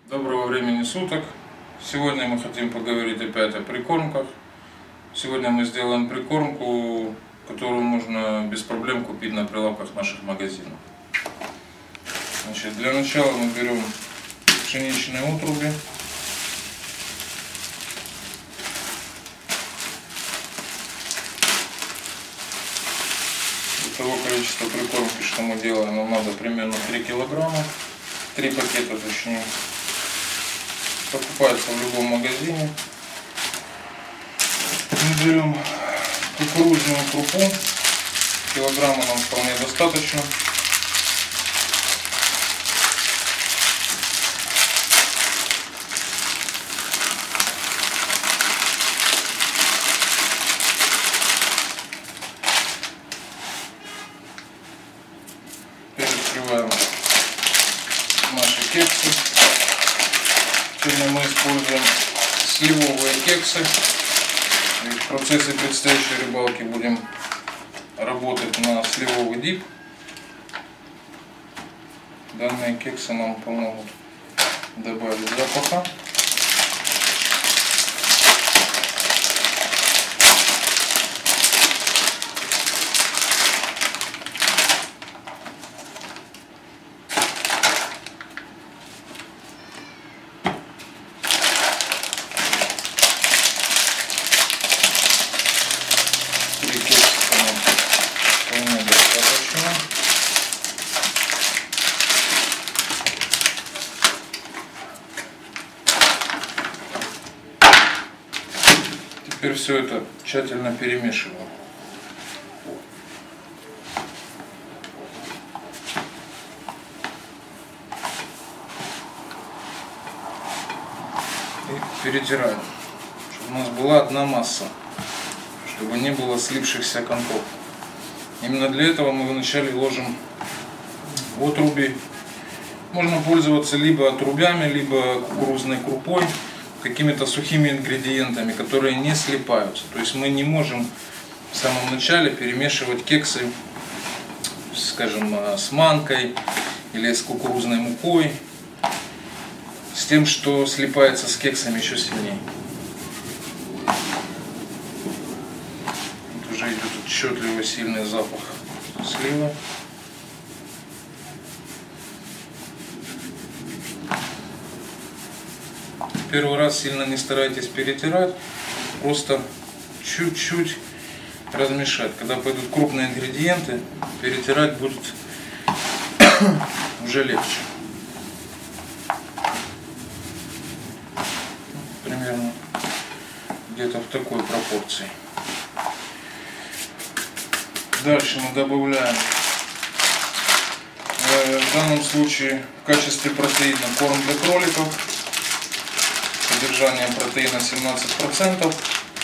Доброго времени суток. Сегодня мы хотим поговорить опять о прикормках. Сегодня мы сделаем прикормку, которую можно без проблем купить на прилавках наших магазинов. Значит, для начала мы берем пшеничные утруби. Для того количества прикормки, что мы делаем, нам надо примерно 3 килограмма. 3 пакета точнее. Покупается в любом магазине. Мы берем кукурузную крупу. Килограмма нам вполне достаточно. Перекрываем наши кексы. Сегодня мы используем сливовые кексы. И в процессе предстоящей рыбалки будем работать на сливовый дип. Данные кексы нам помогут добавить запаха. Теперь все это тщательно перемешиваем. И перетираем, чтобы у нас была одна масса, чтобы не было слипшихся контов. Именно для этого мы вначале ложим отруби. Можно пользоваться либо отрубями, либо кукурузной крупой, какими-то сухими ингредиентами, которые не слипаются. То есть мы не можем в самом начале перемешивать кексы, скажем, с манкой или с кукурузной мукой, с тем, что слипается с кексами еще сильнее. Вот уже идет отчетливо сильный запах слива. Первый раз сильно не старайтесь перетирать, просто чуть-чуть размешать. Когда пойдут крупные ингредиенты, перетирать будет уже легче. Примерно где-то в такой пропорции. Дальше мы добавляем в данном случае в качестве протеина корм для кроликов. Содержание протеина 17%.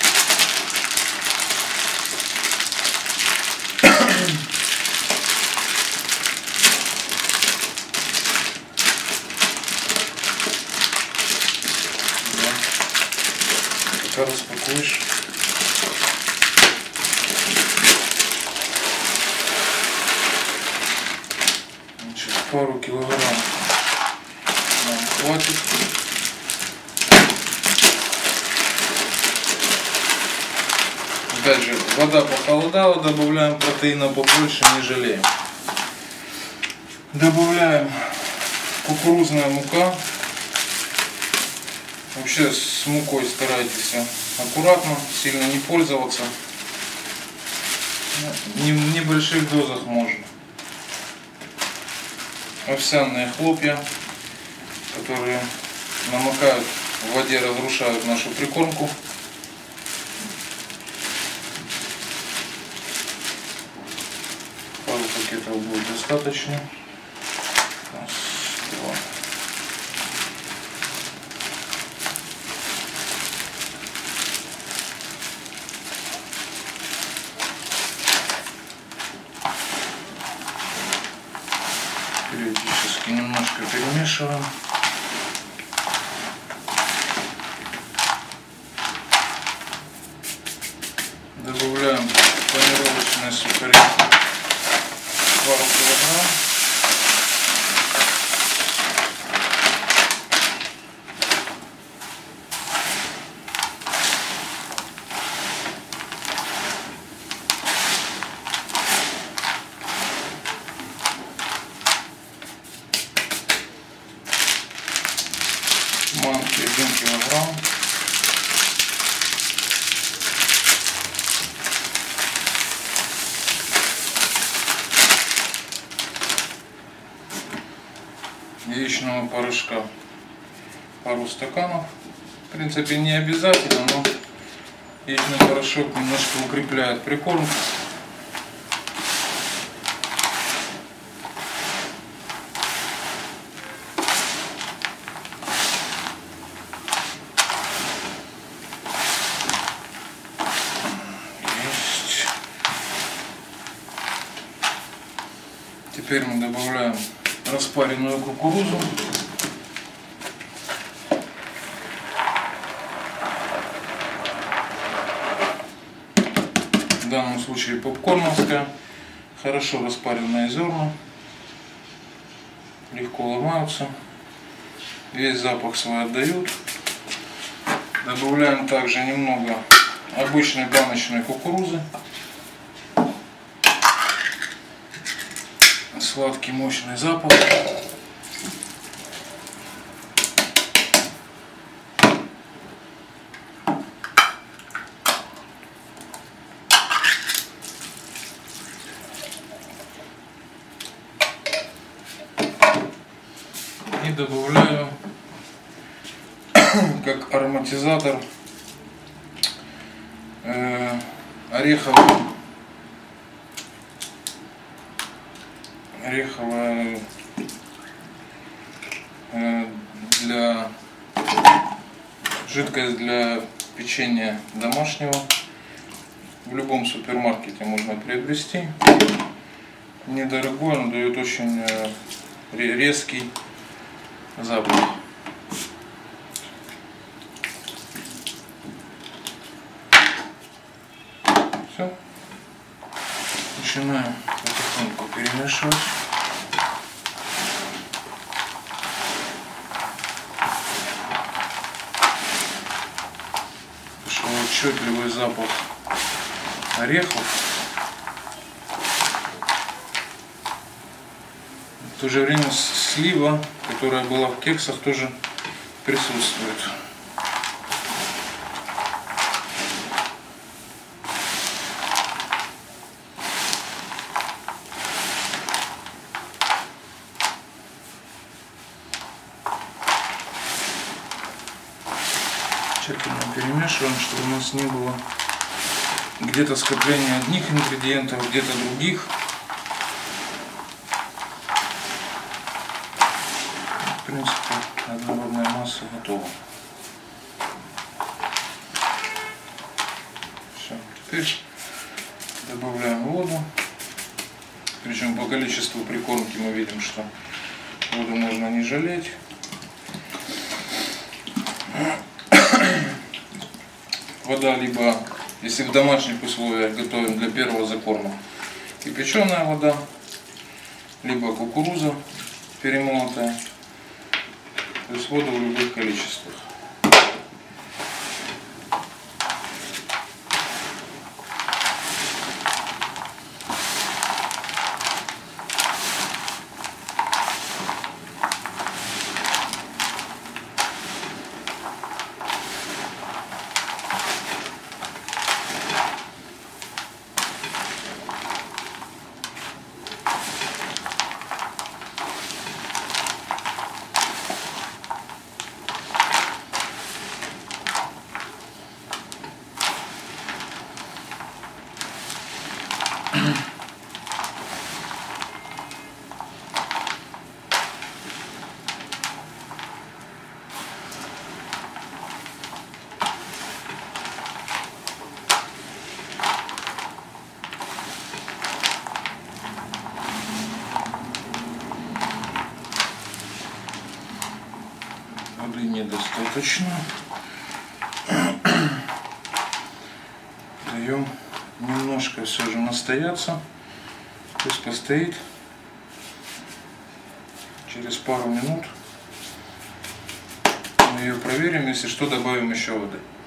Пока распакуешь. Значит, пару килограмм нам хватит. Опять же, вода похолодала, добавляем протеина побольше, не жалеем. Добавляем кукурузная мука. Вообще с мукой старайтесь аккуратно, сильно не пользоваться. В небольших дозах можно. Овсяные хлопья, которые намокают в воде, разрушают нашу прикормку. Этого будет достаточно. Раз, два. Периодически немножко перемешиваем. Добавляем панировочные сухари. Пару килограмм. манки 1 килограмм. Яичного порошка пару стаканов. В принципе, не обязательно, но яичный порошок немножко укрепляет прикормку. Есть. Теперь мы добавляем распаренную кукурузу. В данном случае попкорновская, хорошо распаренные зерна, легко ломаются, весь запах свой отдают. Добавляем также немного обычной баночной кукурузы. Сладкий мощный запах. И добавляю как ароматизатор ореховое для жидкость для печенья домашнего. В любом супермаркете можно приобрести. Недорогой, он дает очень резкий запах. Все. Начинаем потихоньку перемешивать. Пошел отчетливый запах орехов. В то же время слива, которая была в кексах, тоже присутствует. Тщательно перемешиваем, чтобы у нас не было где-то скопления одних ингредиентов, где-то других. В принципе, однородная масса готова. Все, теперь добавляем воду. Причем по количеству прикормки мы видим, что воду можно не жалеть. Вода либо, если в домашних условиях готовим для первого закорма, кипяченая вода, либо кукуруза перемолотая. То есть воду в любых количествах. Воды недостаточно. Даем немножко все же настояться. Пусть постоит. Через пару минут мы ее проверим, если что, добавим еще воды.